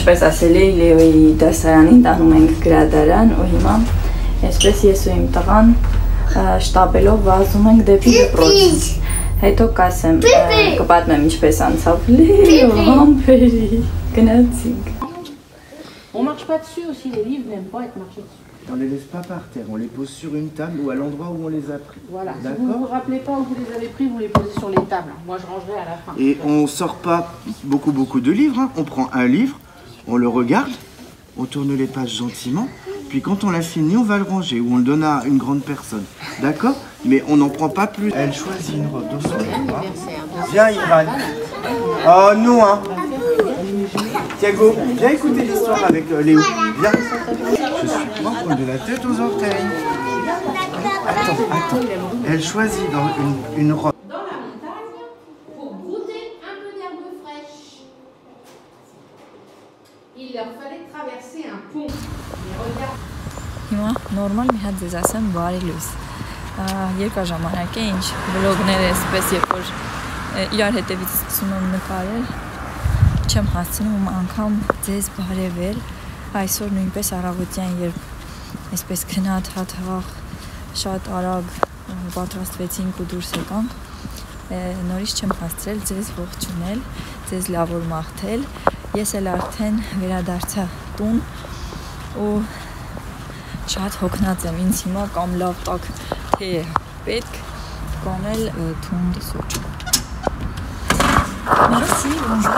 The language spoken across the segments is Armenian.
Ինչպես ասել էի, Լեոյի դասարանին տանում ենք գրադարան ու հիմա այսպես ես ու իմ տղան շտապելով վազում ենք դեպի դպրոց։ Հետո կասեմ, կպատմեմ ինչպես անցավ Լեո, համբերի, գնացինք։ On marche pas dessus aussi, les livres n'aiment pas être marchés dessus. On les laisse pas par terre, on les pose sur une table ou à l'endroit où on les a pris. Voilà, si vous ne vous rappelez pas où vous les avez pris, vous les posez sur les tables. Moi je rangerai à la fin. Et on sort pas beaucoup de livres, hein. On prend un livre, on le regarde, on tourne les pages gentiment, puis quand on l'a fini, on va le ranger ou on le donne à une grande personne. D'accord? Mais on n'en prend pas plus. Elle choisit une robe dans son miroir. Viens Ivan. Oh non hein. Thiago, viens écouter l'histoire avec Léo. Viens. Je suis propre de la tête aux orteils. Attends. Elle choisit dans une robe. Dans la montagne pour brouter un peu d'herbe fraîche. Il leur fallait traverser un pont. Mais regarde. Հիմա նորմալ մի հատ ձեզ ասեմ բարի լույս։ Երկար ժամանակ է ինչ վլոգները այսպես երբ որ իրար հետևից սկսում եմ նկարել, չեմ հասցնում անգամ ձեզ բարևել։ Այսօր նույնպես առավոտյան երբ այսպես քնաթաթաղ շատ արագ պատրաստվեցինք ու դուրս եկանք, նորից չեմ հասցրել ձեզ ողջունել, ձեզ լավոր մաղթել։ Ես էլ արդեն վերադարձա տուն ու շատ հոգնած եմ, ինձ հիմա կամ լավ տաք թե պետք, կամ էլ թունդ սուրճ։ Merci, bonjour.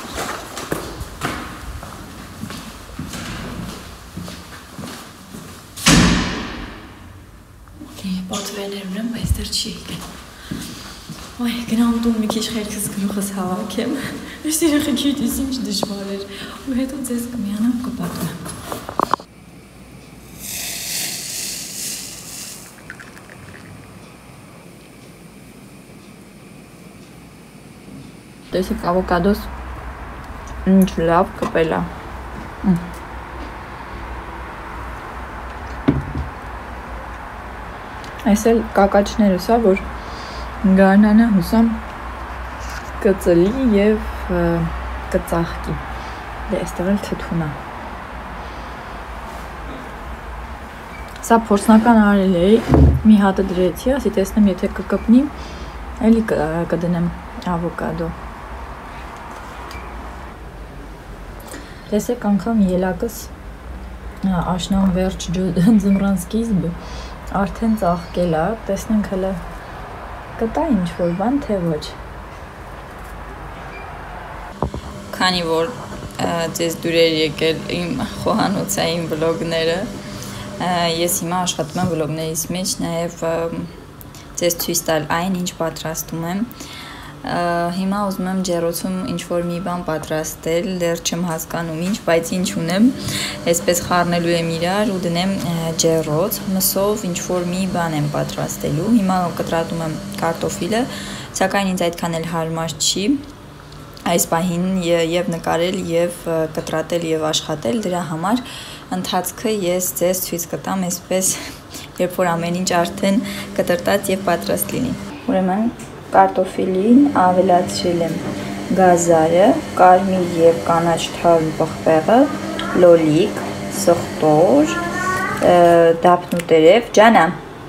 Պատվերներ ունեմ, բայց դեռ չի եկել։ Ոյ, գնամ տուն մի քիչ խելքս գլուխս հավաքեմ։ Այս երեխեքից ինչ դժվար էր, ու հետո ձեզ կմիանամ կպատմեմ։ Տեսեք ավոկադոս ինչ լավ կպել է։ Այս էլ կակաչներս է, որ գարնանը հուսամ կծլի և կծաղկի։ Դե այստեղ էլ թթուն է։ Սա փորձնական արել էի, մի հատը դրեցի, ասի տեսնեմ, եթե կկպնի, էլի կդնեմ ավոկադո։ Տեսեք անգամ ելակս աշնան վերջ ձմռան սկիզբը արդեն ծաղկել է, տեսնենք հələ կտա ինչ-որ բան, թե ոչ։ Քանի որ ձեզ դուր էր եկել իմ խոհանոցային վլոգները, ես հիմա աշխատում եմ վլոգներից մեջ նաև ձեզ ցույց տալ այն, ինչ պատրաստում եմ։ Հիմա ուզում եմ ջեռոցում ինչ-որ մի բան պատրաստել, դեռ չեմ հասկանում ինչ, բայց ինչ ունեմ, այսպես խառնելու եմ իրար ու դնեմ ջեռոց, մսով ինչ-որ մի բան եմ պատրաստելու։ Հիմա կտրատում եմ կարտոֆիլը, սակայն ինձ այդքան էլ հարմար չի այս պահին եւ նկարել եւ կտրատել եւ աշխատել, դրա համար ընթացքը ես ձեզ ցույց կտամ այսպես, երբ որ ամեն ինչ արդեն կտրտած եւ պատրաստ լինի։ Ուրեմն կարտոֆիլին ավելացրել եմ գազարը, կարմիր եւ կանաչ թարմ պղպեղը, լոլիկ, սխտոր, դափնուտերև, ջանա,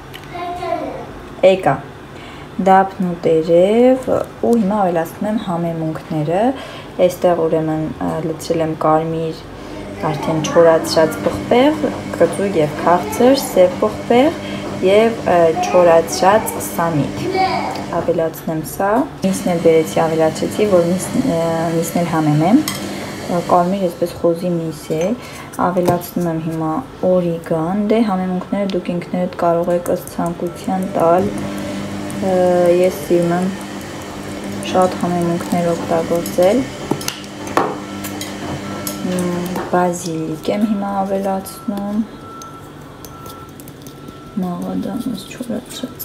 էկա, դափնուտերև ու հիմա ավելացնում եմ համեմունքները, այստեղ ուրեմն լցրել եմ կարմիր արդեն չորացրած պղպեղ, կծու եւ քաղցր, սև պղպեղ եւ չորացրած սանիկ։ Ավելացնեմ սա, միսն էլ բերեցի ավելացրեցի, որ միսն էլ համեմեմ, կարմիր այսպես խոզի միս է, ավելացնում եմ հիմա օրիգան, դե համեմունքները դուք ինքներդ կարող եք ըստ ցանկության տալ, ես սիրում եմ շատ համեմունքներ օգտագործել, բազիլիկ եմ հիմա ավելացնում, մաղադամս չորացրած։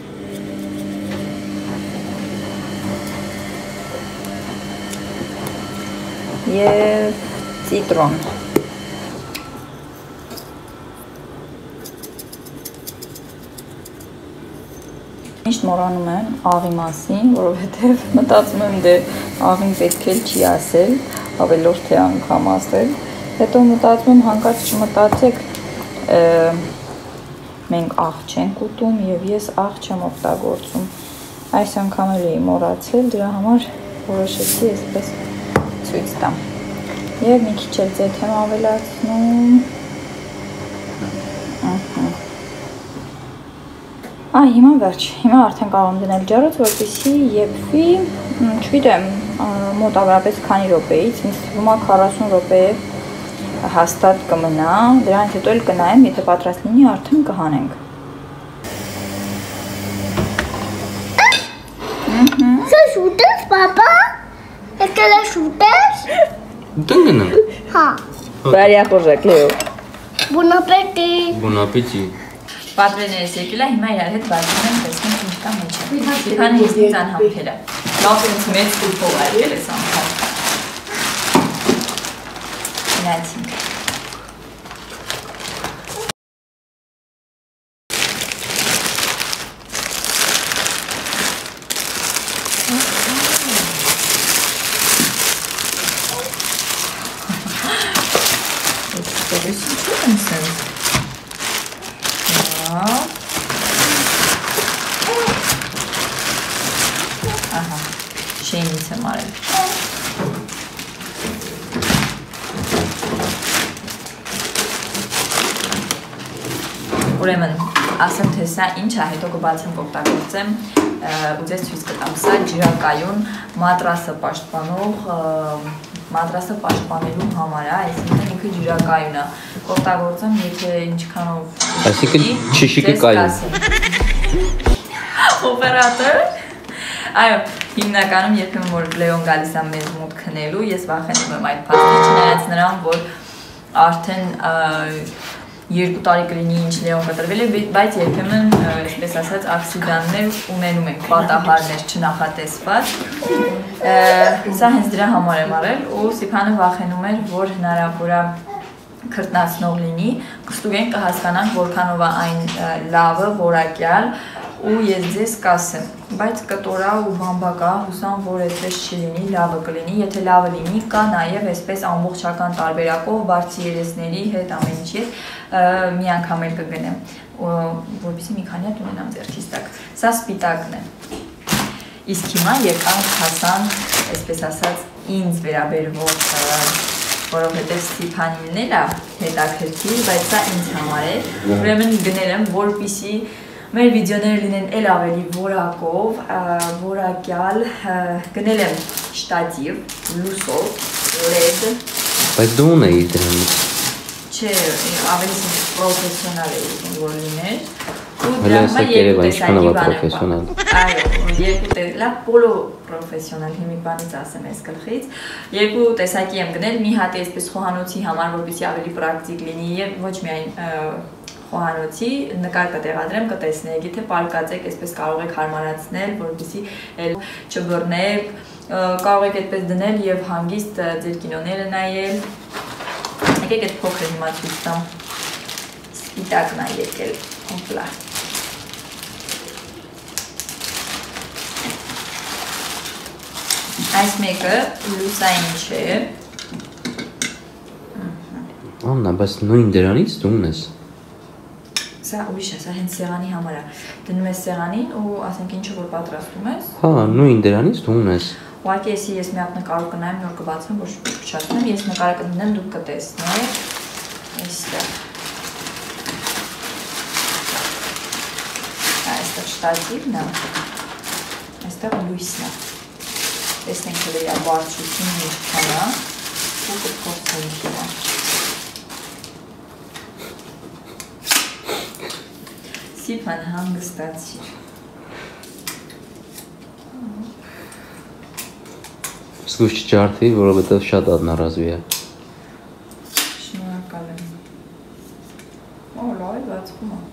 Եվ ծիտրոն։ Միշտ մոռանում եմ աղի մասին, որովհետև մտածում եմ դե աղին պետք է չի ասել, ավելորդ է անգամ ասել, հետո մտածում եմ հանկարծ չմտածեք, մենք աղ չենք ուտում եւ ես աղ չեմ օգտագործում, այս անգամ էլ էի մոռացել, դրա համար որոշեցի այսպես ցույց տամ եւ մի քիչ էլ ձեթ եմ ավելացնում, հիմա վերջ, հիմա արդեն կարող եմ դնել ջարոց, որպեսզի եփվի, չգիտեմ, մոտավորապես քանի րոպեից, ինձ թվում է 40 րոպե հաստատ կմնա, դրանից հետո էլ կնայեմ, եթե պատրաստ լինի, արդեն կհանենք։ Սա շուտ ես, պապա, եկել է շուտ ես։ Ուտեն գնանք։ Հա։ Բարյախորժակ, Լեո։ Բոն ապետի։ Բոն ապետի։ Պատվերներս եկել է, հիմա իրար հետ բացում եմ, տեսնենք ինչ կա մեջը։ Սիփանը ինձ անհամբեր է։ Լավ ինձ մեծ կուպով է եկել ես անգամ։ Գնացինք։ Ահա, շենից եմ արել։ Ուրեմն, ասեմ թե սա ինչ է, հետո կբացեմ կօգտագործեմ ու ձեզ ցույց կտամ։ Սա ջրակայուն մատրասը պաշտպանելու համար է, այսինքն ինքը ջրակայուն է։ Կօգտագործեմ, եթե ինչքանով Այսինքն չիշիկը կայուն։ Օպերատոր։ Այո, հիմնականում երբեմն որ Լեոն գալիս է մեզ մոտ քնելու, ես վախենում եմ այդ փաստը, չնայած նրան, որ արդեն 2 տարի կլինի ինչ Լեոն կտրվել է, բայց երբեմն, այսպես ասած, ակսիդանտներ ունենում ենք, պատահարներ չնախատեսված։ Սա հենց դրա համար եմ արել ու Սիփանը վախենում էր, որ հնարավոր է քրտնացնող լինի, կստուգենք կհասկանանք որքանով է այն լավը, որակյալ ու ես ձեզ կասեմ, բայց կտորա ու բամբակա հուսամ, որ այդպես չլինի, լավը կլինի, եթե լավը լինի, կա նաև այսպես ամբողջական տարբերակով, բարձի երեսների հետ ամեն ինչ մի անգամ էլ կգնեմ, որպեսզի մի քանի հատ ունենամ ձեռքիս տակ, սա սպիտակն է, իսկ հիմա եկանք հասանք, այսպես ասած, ինձ վերաբերվող, որովհետև Սիփանին էլ է հետաքրքիր, բայց սա ինձ համար է, ուրեմն գնել եմ, որպեսզի մեր վիդեոները լինեն էլ ավելի որակով, որակյալ, գնել եմ շտատիվ, լուսով, LED։ Բայց դու ունեիր դրանից։ Չէ, ավելի պրոֆեսիոնալ է եկին, որ լիներ։ Հələ սա կերևա ինչքան է պրոֆեսիոնալ։ Այո, լավ պոլո պրոֆեսիոնալ, հիմի բանից ասեմ այս գլխից։ Երկու տեսակի եմ գնել, մի հատ այսպես խոհանոցի համար, որպեսզի ավելի պրակտիկ լինի եւ ոչ միայն խոհանոցի նկար կտեղադրեմ, կտեսնեք, եթե պարկածեք, այսպես կարող եք հարմարացնել, որպեսզի չբռնեք, կարող եք այդպես դնել եւ հանգիստ ձեր կինոները նայել։ Եկեք այդ փոքրը հիմա ցույց տամ։ Սպիտակն է եկել, հոպլա։ Այս մեկը լուսային չէ։ Աննա, բայց նույն դրանից դու ունես։ Սա ուրիշ է, սա հենց սեղանի համար է։ Դնում ես սեղանին ու ասենք ինչ որ պատրաստում ես։ Հա, նույն դրանից դու ունես։ Ուղղակի ես մի հատ նկար կնայեմ, նոր կբացեմ, որ փչացնեմ, ես նկարը կդնեմ, դուք կտեսնեք։ Այստեղ։ Այստեղ շտատիվն է։ Այստեղ լույսն է։ Տեսնենք թե իր բարձրությունն ինչքան է, ու կփորձենք հիմա։ Սիփան հանգստացիր։ Զգուշ չջարդվի, որովհետև շատ одноразовый է։ Շնորհակալ եմ։ Օ, լավ, բացվում է։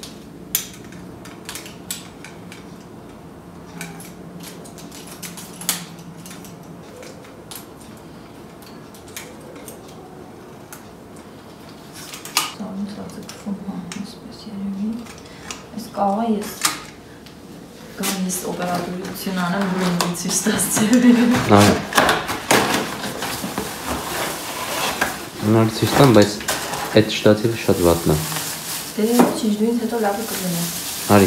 Կարող է ես գանիս օպերատորություն անեմ, որ ինձ ցույց տաս ձևերը։ Ունար ցույց տամ, բայց այդ շտատիվը շատ վատն է։ Դե ճիշտ դու ինձ հետո լավը կգնես։ Արի։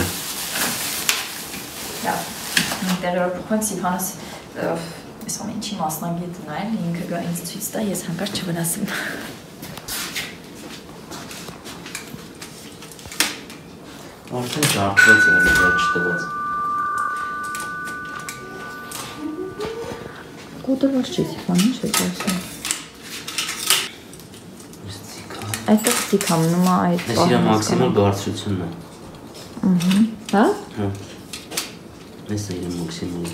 Լավ։ Ինտերիորը Սիփանս այս ամենի մասնագետն է, ինքը գա ինձ ցույց տա, ես հանկարծ չվնասեմ։ Արդեն ջարդված է, ոչ չտված։ Կոտրված չի Սիփան, ինչ է ասում։ Այդտեղ ցիկամ նոմա այդ Այս իր մաքսիմալ բարձրությունն է։ Հա? Հա։ Այս է իր մաքսիմալը։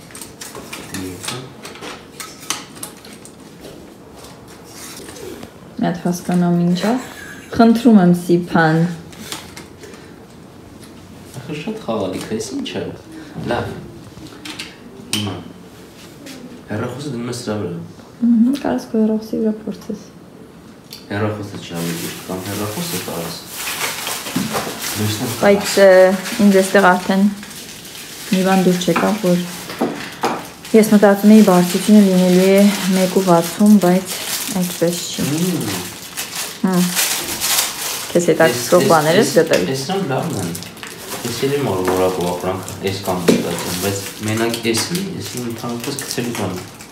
Այդ հասկանամ ինչա։ Խնդրում եմ Սիփան։ Ախր շատ խաղալիք է, այս ինչ է։ Լավ։ Հիմա։ Հեռախոսը դնում ես սրա վրա։ Կարաս քո հեռախոսի վրա փորձես։ Հեռախոսը չի ավելի ճիշտ կամ հեռախոսը կարաս։ Բայց ինձ այստեղ արդեն մի բան դուր չեկավ, որ ես մտածում էի բարձրությունը լինելու է 1.60, բայց այդպես չի։ Քեզ հետաքրքրող բաներ ես գտել։ Էսրան լավն են։ Ես էլ եմ որակով ապրանք էս կամ մտածում, բայց մենակ էսի ընդհանրապես գցելու բան։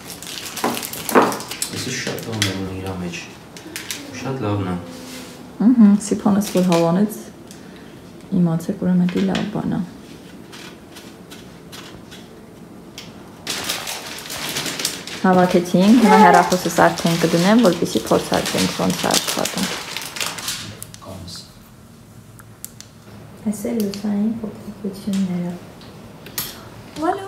Էսի շատ լավն է իր մեջ։ Շատ լավն է։ Սիփանս որ հավանեց, իմացեք ուրեմն դա լավ բան է։ Հավաքեցինք, հիմա հեռախոսս արդեն կդնեմ, որպեսզի փորձարկենք ոնց է աշխատում։ Այս է լուսային փոփոխությունները։ Վալո։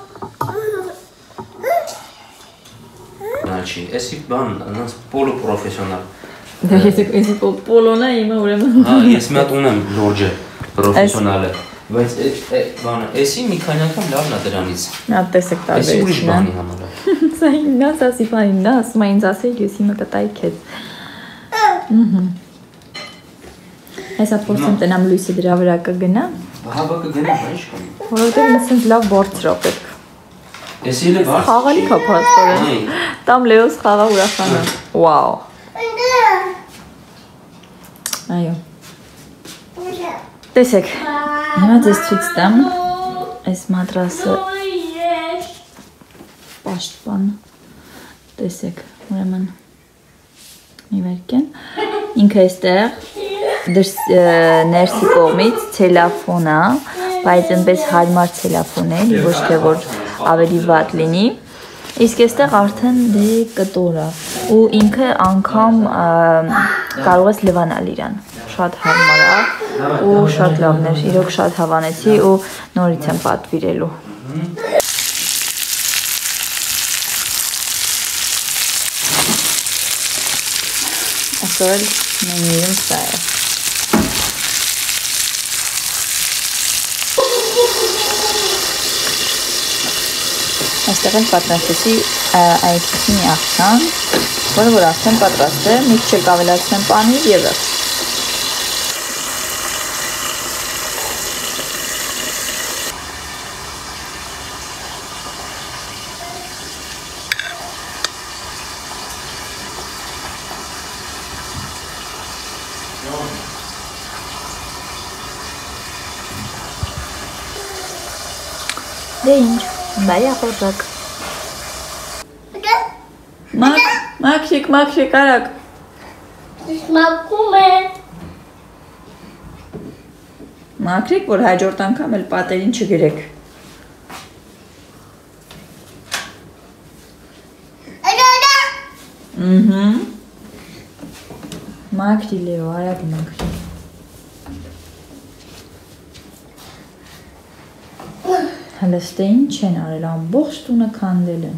Նայ չի, էսի բան, անց պոլո պրոֆեսիոնալ։ Դա ես պոլոն է իմը ուրեմն։ Հա, ես մի հատ ունեմ լորջը պրոֆեսիոնալը, բայց բանը, էսի մի քանի անգամ լավն է դրանից։ Նա տեսեք տարբերությունն է։ Սա իննա, սա Սիփան իննա, ասում է ինձ ասել, ես հիմա կտայի քեզ։ Այսա փորձեմ տնամ լույսը դրա վրա կգնա։ Հա, կգնա, ինչ կամ։ Որովհետև ինձ լավ բարձր է պետք։ Էսի էլ է բարձր։ Խաղալիք է փաստորեն։ Տամ Լեոս խաղա ուրախանա։ Վաու։ Այո։ Տեսեք, հիմա ձեզ ցույց տամ այս մատրասը պաշտպան, տեսեք, ուրեմն մի վերքեն, ինքը այստեղ ներսի կողմից ցելոֆոն է, բայց այնպես հարմար ցելոֆոն է, ոչ թե որ ավելի վատ լինի, իսկ այստեղ արդեն դե կտոր է, ու ինքը անգամ կարող ես լվանալ իրան, շատ հարմար է, ու շատ լավն էր, իրոք շատ հավանեցի ու նորից եմ պատվիրելու։ Այսօր էլ մենյուում սա է։ Այստեղ էլ պատրաստեցի այդպիսի մի աղցան, որը որ արդեն պատրաստ է, մի քիչ ավելացնեմ պանիր եւ վերջ։ Դե ինչ, բայ ապորտակ։ Մաքրիկ, արակ։ Մաքում է։ Մաքրիկ, որ հաջորդ անգամ էլ պատերին չգրեք։ Մաքրի Լեո, արագ մաքրի։ Հլստե ինչ են արել, ամբողջ տունը քանդել են։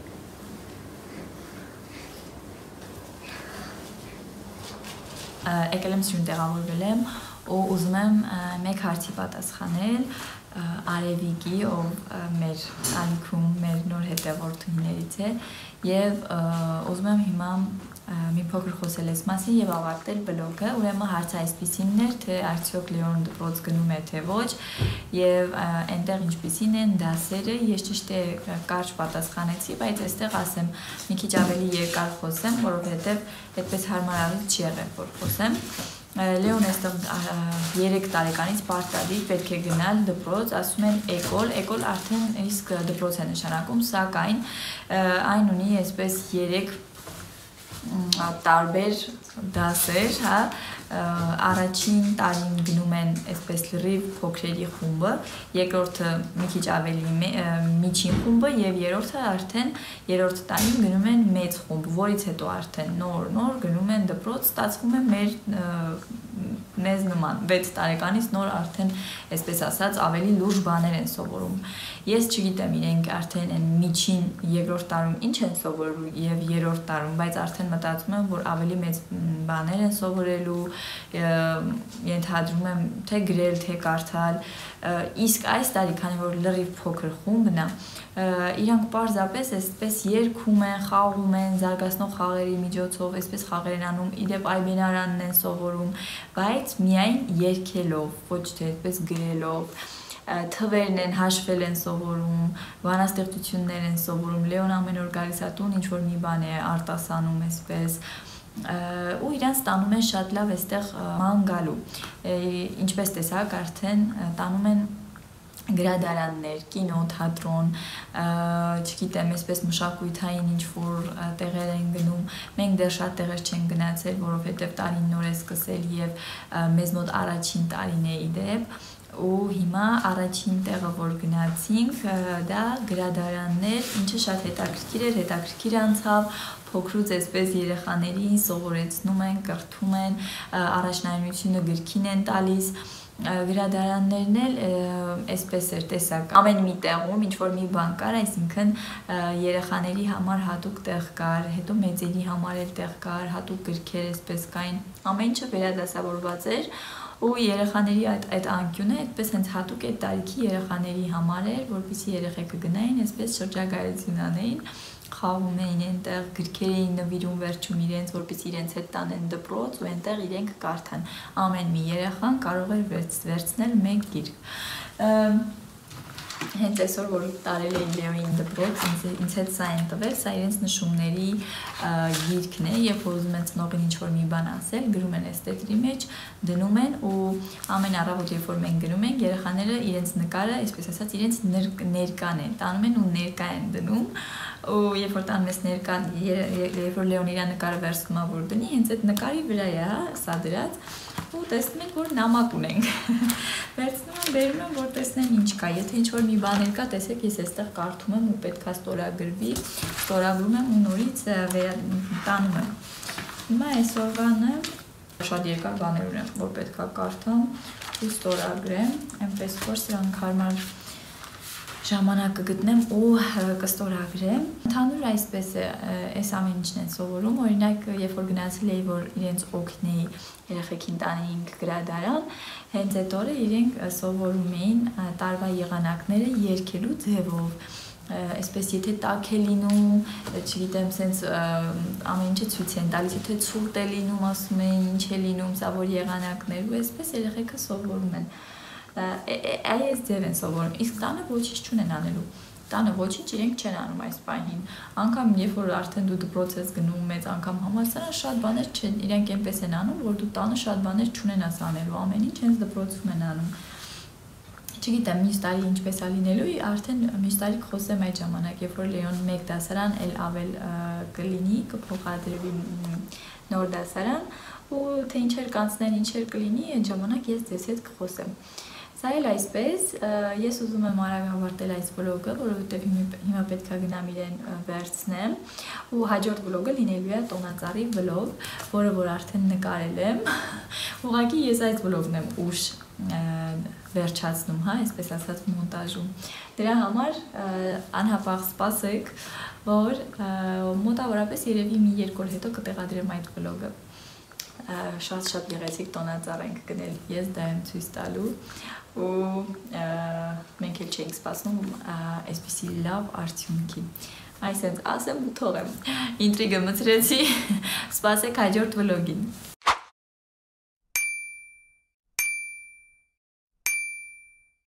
Եկել եմ սյուն տեղավորվել եմ ու ուզում եմ մեկ հարցի պատասխանել Արևիկի, ով մեր ալիքում մեր նոր հետևորդուներից է, եւ ուզում եմ հիմա մի փոքր խոսել ես մասին եւ ավարտել բլոգը, ուրեմն հարցը այսպեսին էր, թե արդյոք Լեոն դպրոց գնում է թե ոչ եւ այնտեղ ինչպեսին են դասերը, ես ճիշտ է կարճ պատասխանեցի, բայց այստեղ ասեմ մի քիչ ավելի երկար խոսեմ, որովհետեւ այդպես հարմարավետ չի եղել որ խոսեմ։ Լեոն այստեղ 3 տարեկանից պարտադիր պետք է գնալ դպրոց, ասում են էկոլ արդեն իսկ դպրոց է նշանակում, սակայն այն ունի այսպես 3 տարբեր դասեր, հա, առաջին տարին գնում են այսպես լրիվ փոքրերի խումբը, երկրորդը մի քիչ ավելի միջին խումբը եւ երրորդը արդեն երրորդ տարին գնում են մեծ խումբ, որից հետո արդեն նոր գնում են դպրոց, ստացվում է մեզ նման 6 տարեկանից նոր արդեն այսպես ասած ավելի լուրջ բաներ են սովորում։ Ես չգիտեմ իրենք արդեն այն միջին երկրորդ տարում ինչ են սովորում եւ երրորդ տարում, բայց արդեն մտածում եմ, որ ավելի մեծ բաներ են սովորելու, ենթադրում եմ թե գրել, թե կարդալ, իսկ այս տարի, քանի որ լրիվ փոքր խումբն է, իրանք պարզապես այսպես երգում են, խաղում են, զարգացնող խաղերի միջոցով, այսպես խաղեր են անում, իդեպ այբենարանն են սովորում, բայց միայն երգելով, ոչ թե այսպես գրելով, թվերն են, հաշվել են սովորում, բանաստեղծություններ են սովորում, Լեոն ամեն օր գալիս է տուն, ինչ որ մի բան է արտասանում այսպես, ու իրանց տանում են շատ լավ այստեղ ման գալու, ինչպես տեսակ արդեն տանում են գրադարաններ, կինո, թատրոն, չգիտեմ, այսպես մշակույթային ինչ-որ տեղեր են գնում, մենք դեռ շատ տեղեր չենք գնացել, որովհետև տարին նոր է սկսել եւ մեզ մոտ առաջին տարին է իդեպ, ու հիմա առաջին տեղը որ գնացինք, դա գրադարաններ, ինչը շատ հետաքրքիր անցավ, փոքրուց այսպես երեխաներին սովորեցնում են, կրթում են, առաջնայնությունը գրքին են տալիս, գրադարաններն էլ այսպես էր տեսակ, ամեն մի տեղում ինչ որ մի բան կար, այսինքն երեխաների համար հատուկ տեղ կար, հետո մեծերի համար էլ տեղ կար, հատուկ գրքեր այսպես կային, ամեն ինչը վերադասավորված էր ու երեխաների այդ անկյունը այդպես հենց հատուկ այդ տարիքի երեխաների համար էր, որպեսզի երեխեքը գնային, այսպես շրջագայություն անեին, խաղում էին այնտեղ, գրքեր էին նվիրում վերջում իրենց, որպեսզի իրենց հետ տանեն դպրոց ու այնտեղ իրենք կարդան։ Ամեն մի երեխան կարող էր վերցնել մեկ գիրք։ Հենց այսօր որ տարել էին Լեոյին դպրոց, ինձ հետ սա են տվել, սա իրենց նշումների գիրքն է, երբ ուզում են ծնողին ինչ-որ մի բան ասել, գրում են այս տետրի մեջ, դնում են ու ամեն առավոտ երբ որ մենք գնում ենք, երեխաները իրենց նկարը, այսպես ասած, իրենց ներկան են, տանում են ու ներկա են դնում, ու երբ որ տանում ես ներկան, երբ որ Լեոն իր նկարը վերցնում է որ դնի, հենց այդ նկարի վրա է, սա դրած, ու տեսնում ենք, որ նամակ ունենք, վերցնում եմ, բերում եմ, որ տեսնեն ինչ կա, եթե ինչ-որ մի բաներ կա, տեսեք, ես այստեղ կարդում եմ ու պետքա ստորագրվի, ստորագրում եմ ու նորից տանում եմ։ Հիմա այսօրվանը շատ երկար բաներ ունեմ, որ պետքա կարդամ ու ստորագրեմ, այնպես որ սրանք հարմար ժամանակ կգտնեմ ու կստորագրեմ։ Ընդհանուր այսպես է, այս ամեն ինչն են սովորում, օրինակ, երբ որ գնացել էի, որ իրենց օգնեի երեխեքին տանեինք գրադարան, հենց այդ օրը իրենք սովորում էին տարվա եղանակները երգելու ձևով, այսպես եթե տաք է լինում, չգիտեմ, սենց ամեն ինչը ցույց են տալիս, եթե ցուրտ է լինում, ասում են ինչ է լինում, սա որ եղանակներ ու այսպես երեխեքը սովորում են։ Այս ձև են սովորում, իսկ տանը ոչինչ չունեն անելու, տանը ոչինչ իրենք չեն անում այս պահին, անգամ երբ որ արդեն դու դպրոց ես գնում մեծ անգամ համալսարան շատ բաներ չեն, իրենք այնպես են անում, որ դու տանը շատ բաներ չունենաս անելու, ամեն ինչ հենց դպրոցում են անում։ Չգիտեմ, մյուս տարի ինչպես է լինելու, արդեն մյուս տարի կխոսեմ այդ ժամանակ, երբ որ Լեոն մեկ դասարան էլ ավել կլինի, կփոխադրվի նոր դասարան, ու թե ինչեր կանցնեն, ինչեր կլինի, այդ ժամանակ ես ձեզ հետ կխոսեմ։ Սա էլ այսպես, ես ուզում եմ արագ ավարտել այս վլոգը, որովհետև հիմա պետք է գնամ իրեն վերցնեմ, ու հաջորդ վլոգը լինելու է տոնածառի վլոգ, որը որ արդեն նկարել եմ, ուղղակի ես այս վլոգն եմ ուշ վերջացնում, հա, այսպես ասած մոնտաժում։ Դրա համար անհապաղ սպասեք, որ մոտավորապես երևի մի 2 օր հետո կտեղադրեմ այդ վլոգը։ Շատ գեղեցիկ տոնածառ ենք գնել, ես դա եմ ցույց տալու ու մենք էլ չենք սպասում այսպիսի լավ արդյունքի։ Այսենց ասեմ ու թողեմ։ Ինտրիգը մցրեցի, սպասեք հաջորդ վլոգին։